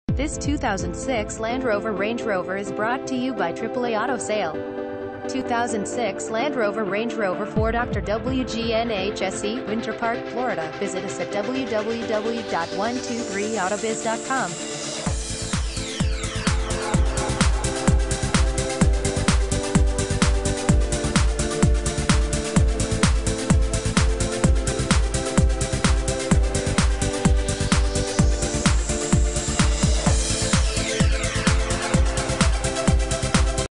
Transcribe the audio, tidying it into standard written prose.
This 2006 Land Rover Range Rover is brought to you by AAA Auto Sale. 2006 Land Rover Range Rover for Dr. WGN HSE, Winterpark, Florida. Visit us at www.123autobiz.com.